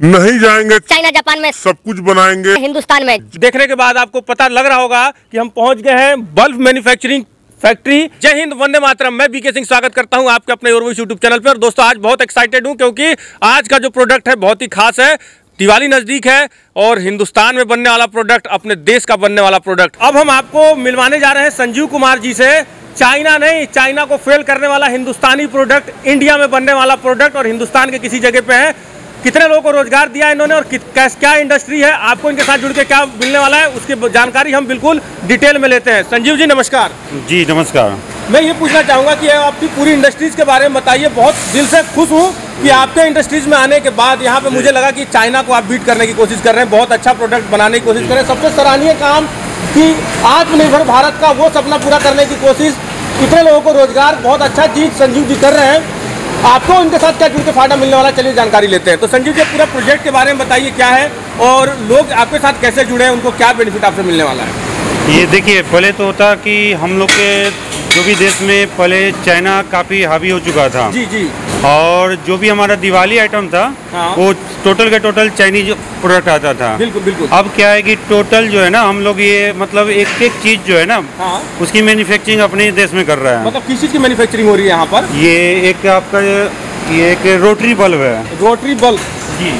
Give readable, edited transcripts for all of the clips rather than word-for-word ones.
नहीं जाएंगे China Japan में, सब कुछ बनाएंगे हिंदुस्तान में। देखने के बाद आपको पता लग रहा होगा कि हम पहुंच गए हैं बल्ब मैन्युफैक्चरिंग फैक्ट्री। जय हिंद, वंदे मातरम। मैं बीके सिंह स्वागत करता हूं आपके अपने योरवॉइस यूट्यूब चैनल पर। और दोस्तों, आज बहुत एक्साइटेड हूं क्योंकि आज का जो प्रोडक्ट है बहुत ही खास है। दिवाली नजदीक है और हिंदुस्तान में बनने वाला प्रोडक्ट, अपने देश का बनने वाला प्रोडक्ट। अब हम आपको मिलवाने जा रहे हैं संजीव कुमार जी से। चाइना नहीं, चाइना को फेल करने वाला हिंदुस्तानी प्रोडक्ट, इंडिया में बनने वाला प्रोडक्ट और हिंदुस्तान के किसी जगह पे है। कितने लोगों को रोजगार दिया इन्होंने और क्या इंडस्ट्री है, आपको इनके साथ जुड़ के क्या मिलने वाला है, उसकी जानकारी हम बिल्कुल डिटेल में लेते हैं। संजीव जी नमस्कार। जी नमस्कार। मैं ये पूछना चाहूँगा कि आपकी पूरी इंडस्ट्रीज के बारे में बताइए। बहुत दिल से खुश हूँ कि आपके इंडस्ट्रीज में आने के बाद यहाँ पे मुझे लगा कि चाइना को आप बीट करने की कोशिश कर रहे हैं, बहुत अच्छा प्रोडक्ट बनाने की कोशिश कर रहे हैं। सबसे सराहनीय काम कि आत्मनिर्भर भारत का वो सपना पूरा करने की कोशिश, इतने लोगों को रोजगार, बहुत अच्छा चीज़ संजीव जी कर रहे हैं। आपको इनके साथ क्या जुड़ के फायदा मिलने वाला, चलिए जानकारी लेते हैं। तो संजीव जी पूरा प्रोजेक्ट के बारे में बताइए क्या है और लोग आपके साथ कैसे जुड़े हैं, उनको क्या बेनिफिट आपसे मिलने वाला है। ये देखिए, पहले तो होता कि हम लोग के जो भी देश में पहले चाइना काफ़ी हावी हो चुका था। जी जी। और जो भी हमारा दिवाली आइटम था, हाँ। वो टोटल का टोटल चाइनीज प्रोडक्ट आता था। बिल्कुल बिल्कुल। अब क्या है कि टोटल जो है ना, हम लोग ये मतलब एक एक चीज़ जो है ना, हाँ। उसकी मैन्युफैक्चरिंग अपने देश में कर रहा है। मतलब किस चीज़ की मैन्युफैक्चरिंग हो रही है यहाँ पर? ये एक आपका ये एक रोटरी बल्ब है। रोटरी बल्ब जी।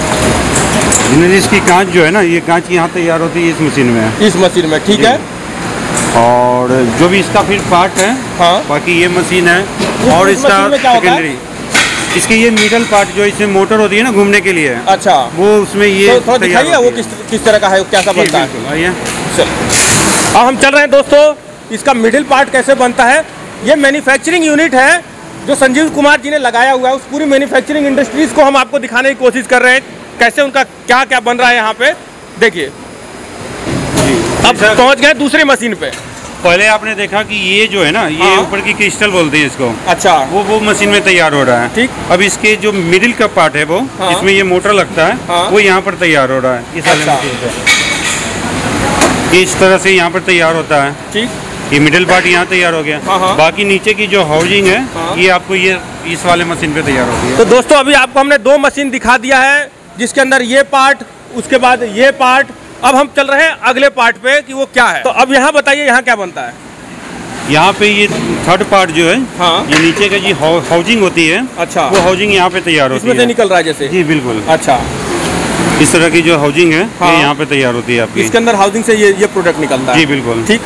इसकी कांच जो है ना, ये कांच यहाँ तैयार होती है इस मशीन में। इस मशीन में, ठीक है। और जो भी इसका फिर पार्ट है, हाँ। बाकी ये मशीन है। और इस इसका मशीन में क्या होता है? सेकेंडरी, इसकी ये मिडल पार्ट जो इसमें मोटर होती है ना घूमने के लिए, अच्छा, वो उसमें ये तो थोड़ा दिखाइए वो किस तरह का है, क्या सा बनता है। आइए। अब हम चल रहे हैं दोस्तों, इसका मिडिल पार्ट कैसे बनता है। ये मैन्युफैक्चरिंग यूनिट है जो संजीव कुमार जी ने लगाया हुआ है। उस पूरी मैन्युफैक्चरिंग इंडस्ट्रीज को हम आपको दिखाने की कोशिश कर रहे हैं, कैसे उनका क्या क्या बन रहा है यहाँ पे। देखिए, अब पहुँच गए दूसरी मशीन पे। पहले आपने देखा कि ये जो है ना, ये हाँ। ऊपर की क्रिस्टल बोलते हैं इसको। अच्छा, वो मशीन में तैयार हो रहा है। ठीक। अब इसके जो मिडिल का पार्ट है वो, हाँ। इसमें ये मोटर लगता है, हाँ। वो यहाँ पर तैयार हो रहा है इस वाले अच्छा। मशीन पे। इस तरह से यहाँ पर तैयार होता है। ठीक। ये मिडिल पार्ट यहाँ तैयार हो गया। हाँ, हाँ। बाकी नीचे की जो हाउसिंग है, हाँ। ये आपको ये इस वाले मशीन पे तैयार होती है। तो दोस्तों, अभी आपको हमने दो मशीन दिखा दिया है, जिसके अंदर ये पार्ट, उसके बाद ये पार्ट। अब हम चल रहे हैं अगले पार्ट पे कि वो क्या है। तो अब यहाँ बताइए, यहाँ क्या बनता है। यहाँ पे ये थर्ड पार्ट जो है, हाँ। ये नीचे का जी हाउसिंग होती है। अच्छा। वो हाउसिंग यहाँ पे तैयार होती इसमें से है। निकल रहा है जैसे। जी बिल्कुल। अच्छा, इस तरह की जो हाउसिंग है, हाँ। ये यहाँ पे तैयार होती है आपकी। इसके अंदर हाउसिंग से ये प्रोडक्ट निकलता है। जी बिल्कुल। ठीक।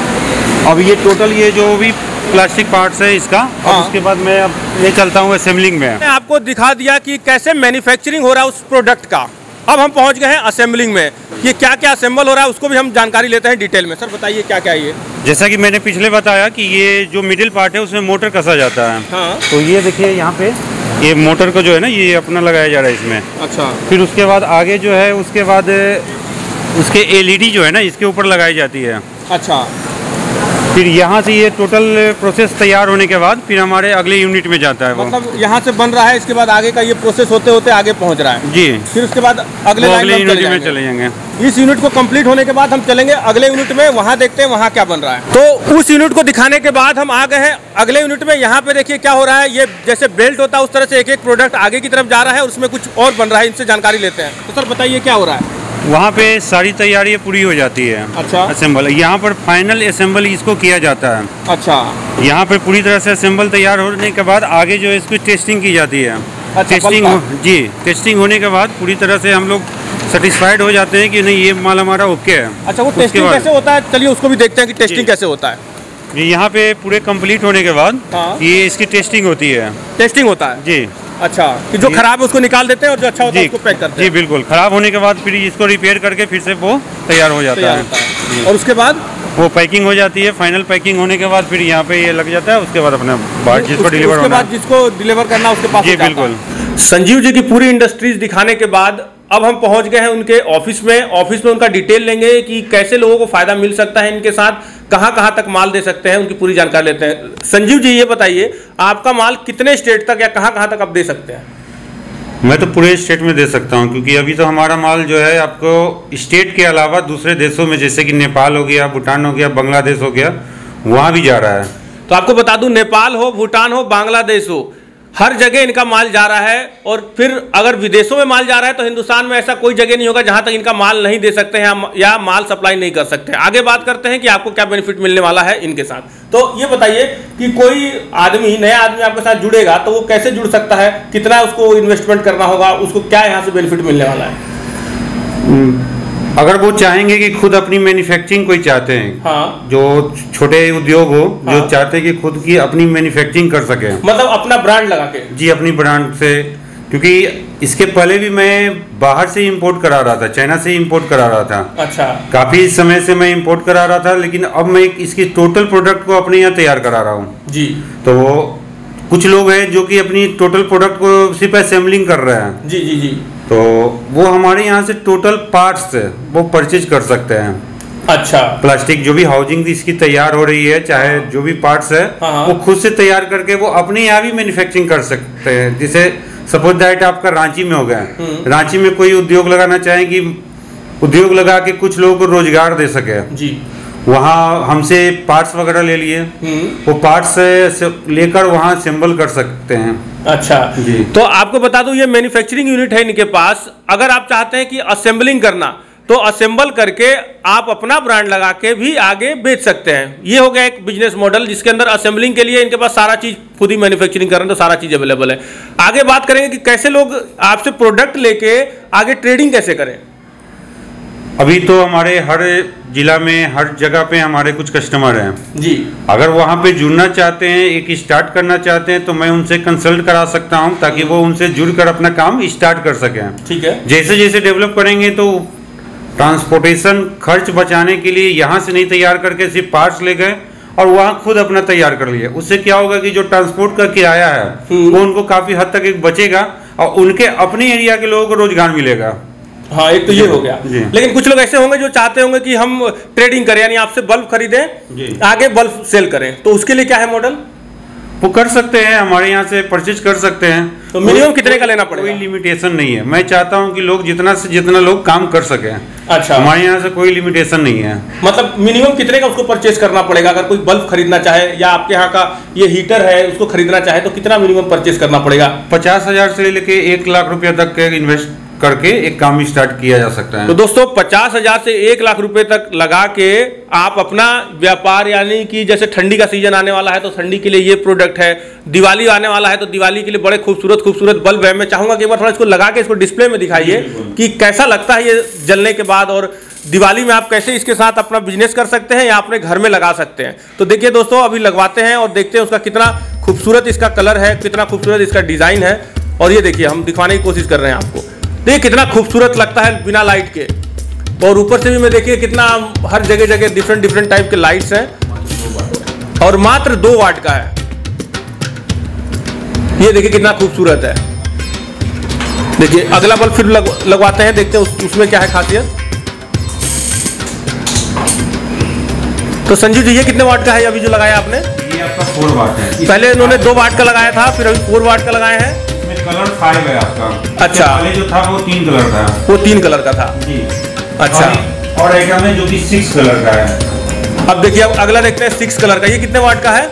अब ये टोटल ये जो भी प्लास्टिक पार्ट्स है इसका, हाँ। अब उसके बाद मैं अब ये चलता हूँ असेंबलिंग में। मैंने आपको दिखा दिया कि कैसे मैन्युफैक्चरिंग हो रहा है उस प्रोडक्ट का। अब हम पहुंच गए हैं असेंबलिंग में। ये क्या क्या असेंबल हो रहा है उसको भी हम जानकारी लेते हैं डिटेल में। सर बताइए क्या क्या है ये। जैसा कि मैंने पिछले बताया कि ये जो मिडिल पार्ट है उसमें मोटर कसा जाता है। हाँ। तो ये देखिए यहाँ पे ये मोटर को जो है ना, ये अपना लगाया जा रहा है इसमें। अच्छा। फिर उसके बाद आगे जो है, उसके बाद उसके एलईडी जो है ना, इसके ऊपर लगाई जाती है। अच्छा। फिर यहाँ से ये टोटल प्रोसेस तैयार होने के बाद फिर हमारे अगले यूनिट में जाता है वो। मतलब यहाँ से बन रहा है, इसके बाद आगे का ये प्रोसेस होते होते आगे पहुँच रहा है। जी। फिर उसके बाद अगले यूनिट में चले जाएंगे। इस यूनिट को कंप्लीट होने के बाद हम चलेंगे अगले यूनिट में, वहाँ देखते हैं वहाँ क्या बन रहा है। तो उस यूनिट को दिखाने के बाद हम आ गए हैं अगले यूनिट में। यहाँ पे देखिए क्या हो रहा है। ये जैसे बेल्ट होता है उस तरह से एक एक प्रोडक्ट आगे की तरफ जा रहा है और उसमें कुछ और बन रहा है। इनसे जानकारी लेते हैं। तो सर बताइए क्या हो रहा है। वहाँ पे सारी तैयारी पूरी हो जाती है। अच्छा। असेंबल, यहाँ पर फाइनल असेंबल इसको किया जाता है। अच्छा। यहाँ पर पूरी तरह से असेंबल तैयार होने के बाद आगे जो है इसकी टेस्टिंग की जाती है। अच्छा, टेस्टिंग जी, टेस्टिंग होने के बाद पूरी तरह से हम लोग सेटिस्फाइड हो जाते हैं कि नहीं, ये माल हमारा ओके है। अच्छा, वो टेस्टिंग कैसे होता है, चलिए उसको भी देखते हैं कि टेस्टिंग कैसे होता है। यहाँ पे पूरे कंप्लीट होने के बाद, हाँ। ये इसकी टेस्टिंग होती है। टेस्टिंग होता है जी। अच्छा, कि जो खराब है उसको निकाल देते हैं और जो अच्छा होता है उसको पैक करते जी हैं। बिल्कुल। खराब होने के बाद फिर इसको रिपेयर करके फिर से वो तैयार हो जाता है। और उसके बाद वो पैकिंग हो जाती है। फाइनल पैकिंग होने के बाद फिर यहाँ पे ये लग जाता है। उसके बाद अपने बाहर जिसको डिलीवर उसके होना बाद जिसको डिलीवर करना उसके पास जी जाता है। बिल्कुल। संजीव जी की पूरी इंडस्ट्रीज दिखाने के बाद अब हम पहुंच गए हैं उनके ऑफिस में। ऑफिस में उनका डिटेल लेंगे कि कैसे लोगों को फायदा मिल सकता है इनके साथ, कहां कहां तक माल दे सकते हैं, उनकी पूरी जानकारी लेते हैं। संजीव जी ये बताइए, आपका माल कितने स्टेट तक या कहां कहां तक आप दे सकते हैं? मैं तो पूरे स्टेट में दे सकता हूँ, क्योंकि अभी तो हमारा माल जो है आपको स्टेट के अलावा दूसरे देशों में, जैसे कि नेपाल हो गया, भूटान हो गया, बांग्लादेश हो गया, वहाँ भी जा रहा है। तो आपको बता दूं, नेपाल हो, भूटान हो, बांग्लादेश हो, हर जगह इनका माल जा रहा है, और फिर अगर विदेशों में माल जा रहा है तो हिंदुस्तान में ऐसा कोई जगह नहीं होगा जहां तक इनका माल नहीं दे सकते हैं या माल सप्लाई नहीं कर सकते हैं। आगे बात करते हैं कि आपको क्या बेनिफिट मिलने वाला है इनके साथ। तो ये बताइए कि कोई आदमी, नया आदमी आपके साथ जुड़ेगा तो वो कैसे जुड़ सकता है, कितना उसको इन्वेस्टमेंट करना होगा, उसको क्या यहाँ से बेनिफिट मिलने वाला है? अगर वो चाहेंगे कि खुद अपनी मैन्युफैक्चरिंग कोई चाहते हैं, हाँ, जो छोटे उद्योग हो, हाँ, जो चाहते हैं कि खुद की अपनी मैन्युफैक्चरिंग कर सके, मतलब अपना ब्रांड लगा के। जी, अपनी ब्रांड से। क्योंकि इसके पहले भी मैं बाहर से इंपोर्ट करा रहा था, चाइना से इंपोर्ट करा रहा था। अच्छा। काफी समय से मैं इंपोर्ट करा रहा था, लेकिन अब मैं इसकी टोटल प्रोडक्ट को अपने यहाँ तैयार करा रहा हूँ। जी। तो वो कुछ लोग हैं जो कि अपनी टोटल प्रोडक्ट को सिर्फ असेंबलिंग कर रहे हैं। जी जी जी। तो वो हमारे यहाँ से टोटल पार्ट्स वो परचेज कर सकते हैं। अच्छा। प्लास्टिक जो भी हाउसिंग इसकी तैयार हो रही है, चाहे जो भी पार्ट्स है, हाँ, वो खुद से तैयार करके वो अपने यहाँ भी मैन्युफैक्चरिंग कर सकते हैं। जैसे सपोज दैट आपका रांची में हो गया, रांची में कोई उद्योग लगाना चाहे कि उद्योग लगा के कुछ लोगों को रोजगार दे सके, जी, वहाँ हमसे पार्ट्स वगैरह ले लिए, वो पार्ट्स लेकर वहाँ असेंबल कर सकते हैं। अच्छा जी। तो आपको बता दूं ये मैन्युफैक्चरिंग यूनिट है इनके पास। अगर आप चाहते हैं कि असेंबलिंग करना तो असेंबल करके आप अपना ब्रांड लगा के भी आगे बेच सकते हैं। ये हो गया एक बिजनेस मॉडल जिसके अंदर असेंबलिंग के लिए इनके पास सारा चीज खुद ही मैन्युफैक्चरिंग कर रहे हैं, तो सारा चीज अवेलेबल है। आगे बात करेंगे कि कैसे लोग आपसे प्रोडक्ट लेके आगे ट्रेडिंग कैसे करें। अभी तो हमारे हर जिला में, हर जगह पे हमारे कुछ कस्टमर हैं जी। अगर वहाँ पे जुड़ना चाहते हैं, एक स्टार्ट करना चाहते हैं, तो मैं उनसे कंसल्ट करा सकता हूँ ताकि वो उनसे जुड़कर अपना काम स्टार्ट कर सकें। ठीक है। जैसे जैसे डेवलप करेंगे तो ट्रांसपोर्टेशन खर्च बचाने के लिए यहाँ से नहीं तैयार करके सिर्फ पार्ट्स ले गए और वहाँ खुद अपना तैयार कर लिए। उससे क्या होगा कि जो ट्रांसपोर्ट का किराया है वो उनको काफी हद तक एक बचेगा और उनके अपने एरिया के लोगों को रोजगार मिलेगा। हाँ, एक तो ये हो गया। लेकिन कुछ लोग ऐसे होंगे जो चाहते होंगे कि हम ट्रेडिंग करें, यानी आपसे बल्ब खरीदें, आगे बल्ब सेल करें, तो उसके लिए क्या है मॉडल? वो कर सकते हैं, हमारे यहाँ से परचेज कर सकते हैं। तो मिनिमम कितने का लेना पड़ेगा? कोई लिमिटेशन नहीं है। मैं चाहता हूँ कि लोग जितना से जितना लोग काम कर सकें। अच्छा। हमारे यहाँ से कोई लिमिटेशन नहीं है। मतलब मिनिमम कितने का उसको परचेज करना पड़ेगा? अगर कोई बल्ब खरीदना चाहे या आपके यहाँ का ये हीटर है उसको खरीदना चाहे तो कितना मिनिमम परचेज करना पड़ेगा? 50,000 से लेके 1 लाख रुपया तक के इन्वेस्ट करके एक काम स्टार्ट किया जा सकता है। तो दोस्तों 50,000 से 1 लाख रुपए तक लगा के आप अपना व्यापार, यानी कि जैसे ठंडी का सीजन आने वाला है तो ठंडी के लिए ये प्रोडक्ट है, दिवाली आने वाला है तो दिवाली के लिए बड़े खूबसूरत खूबसूरत बल्ब है। मैं चाहूंगा कि एक बार थोड़ा इसको लगा के इसको डिस्प्ले में दिखाइए कि कैसा लगता है ये जलने के बाद, और दिवाली में आप कैसे इसके साथ अपना बिजनेस कर सकते हैं या अपने घर में लगा सकते हैं। तो देखिए दोस्तों, अभी लगवाते हैं और देखते हैं उसका कितना खूबसूरत इसका कलर है, कितना खूबसूरत इसका डिजाइन है। और ये देखिए हम दिखाने की कोशिश कर रहे हैं आपको, देखिए कितना खूबसूरत लगता है बिना लाइट के। और ऊपर से भी मैं देखिए कितना हर जगह जगह डिफरेंट टाइप के लाइट्स हैं और मात्र 2 वाट का है। ये देखिए कितना खूबसूरत है। देखिए अगला बल्ब फिर लगवाते हैं, देखते हैं उसमें क्या है खासियत। तो संजू जी ये कितने वाट का है अभी जो लगाया आपने? ये आपका 4 वाट है। पहले इन्होंने 2 वाट का लगाया था, फिर अभी 4 वाट का लगाए हैं। कलर 5 है आपका। अच्छा। पहले जो था वो 3 कलर था। वो 3 कलर का था जी। अच्छा। और एक है जो कि 6 कलर का है। अब देखिए, अब अगला देखते हैं 6 कलर का। ये कितने वाट का है?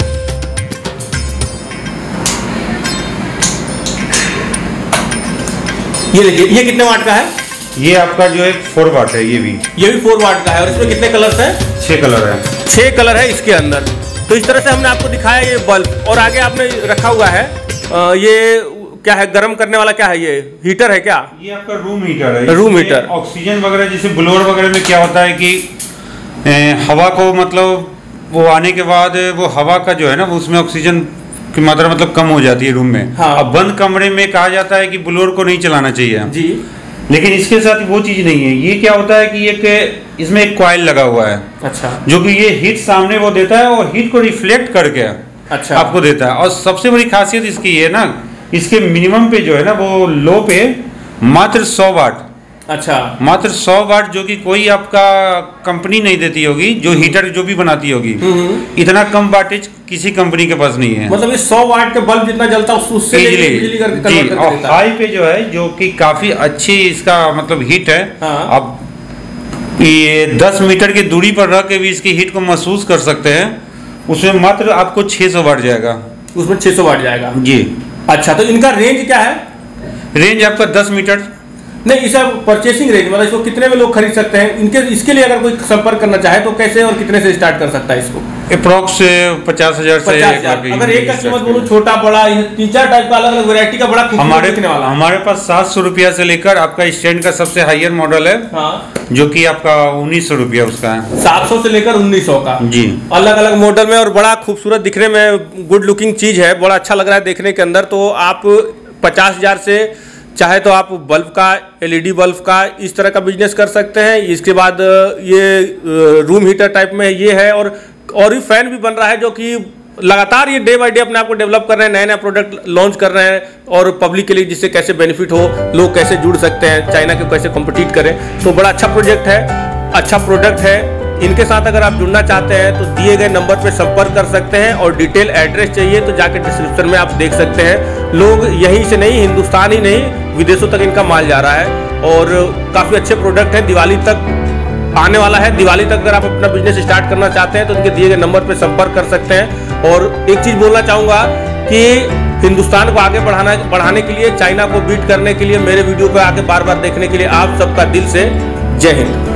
ये देखिए ये कितने वाट का है? ये आपका जो है 4 वाट है। ये भी 4 वाट का है। और इसमें कितने कलर्स हैं? 6 कलर है। 6 कलर है इसके अंदर। तो इस तरह से हमने आपको दिखाया ये बल्ब। और आगे आपने रखा हुआ है ये क्या है, गर्म करने वाला क्या है? ये हीटर है क्या? ये आपका रूम हीटर है। Room heater. ऑक्सीजन वगैरह जैसे ब्लोअर वगैरह में क्या होता है कि हवा को मतलब वो आने के बाद वो हवा का जो है ना, वो उसमें ऑक्सीजन की मात्रा मतलब कम हो जाती है रूम में। हाँ। अब बंद कमरे में कहा जाता है कि ब्लोअर को नहीं चलाना चाहिए जी। लेकिन इसके साथ वो चीज नहीं है। ये क्या होता है कि इसमें एक कॉइल लगा हुआ है। अच्छा। जो कि ये हीट सामने वो देता है और हीट को रिफ्लेक्ट करके अच्छा आपको देता है। और सबसे बड़ी खासियत इसकी ये ना, इसके मिनिमम पे जो है ना वो लो पे मात्र 100 वाट। अच्छा। मात्र 100 वाट, जो कि कोई आपका कंपनी नहीं देती होगी, जो हीटर जो भी बनाती होगी। इतना कम वाटेज किसी कंपनी के पास नहीं है। मतलब ये 100 वाट के बल्ब जितना जलता है उससे बिजली करके कन्वर्ट करके और देता है। हाई पे जो है जो कि काफी अच्छी इसका मतलब हीट है। हाँ। अब ये 10 मीटर की दूरी पर रह के भी इसकी हीट को महसूस कर सकते हैं। उसमें मात्र आपको 600 वाट जाएगा। उसमें 600 वाट जाएगा जी। अच्छा, तो इनका रेंज क्या है? रेंज आपका 10 मीटर। नहीं, इसे परचेसिंग रेंज मतलब इसको कितने में लोग खरीद सकते हैं? इनके इसके लिए अगर कोई संपर्क करना चाहे तो कैसे और कितने से स्टार्ट कर सकता है इसको? अप्रोक्स 50,000 से 50,000। अगर एक का कीमत बोलूं, छोटा बड़ा 3-4 टाइप का अलग अलग वैरायटी का बड़ा दिखने वाला हमारे पास 700 रुपया से लेकर आपका स्टैंड का सबसे हायर मॉडल है। हाँ। जो कि आपका 1900 रुपया उसका है। 700 से लेकर 1900 का जी, अलग अलग मॉडल में, और बड़ा खूबसूरत दिखने में गुड लुकिंग चीज है, बड़ा अच्छा लग रहा है देखने के अंदर। तो आप 50,000 से चाहे तो आप बल्ब का, एलईडी बल्ब का इस तरह का बिजनेस कर सकते हैं। इसके बाद ये रूम हीटर टाइप में ये है, और भी फैन भी बन रहा है जो कि लगातार ये डे बाय डे अपने आप को डेवलप कर रहे हैं, नए नए प्रोडक्ट लॉन्च कर रहे हैं, और पब्लिक के लिए जिससे कैसे बेनिफिट हो, लोग कैसे जुड़ सकते हैं, चाइना के कैसे कॉम्पिटिट करें। तो बड़ा अच्छा प्रोजेक्ट है, अच्छा प्रोडक्ट है। इनके साथ अगर आप जुड़ना चाहते हैं तो दिए गए नंबर पे संपर्क कर सकते हैं, और डिटेल एड्रेस चाहिए तो जाके डिस्क्रिप्शन में आप देख सकते हैं। लोग यहीं से नहीं, हिंदुस्तान ही नहीं, विदेशों तक इनका माल जा रहा है, और काफ़ी अच्छे प्रोडक्ट है। दिवाली तक आने वाला है, दिवाली तक अगर आप अपना बिजनेस स्टार्ट करना चाहते हैं तो इनके दिए गए नंबर पे संपर्क कर सकते हैं। और एक चीज़ बोलना चाहूँगा कि हिंदुस्तान को आगे बढ़ाने के लिए, चाइना को बीट करने के लिए, मेरे वीडियो को आगे बार बार देखने के लिए आप सबका दिल से जय हिंद।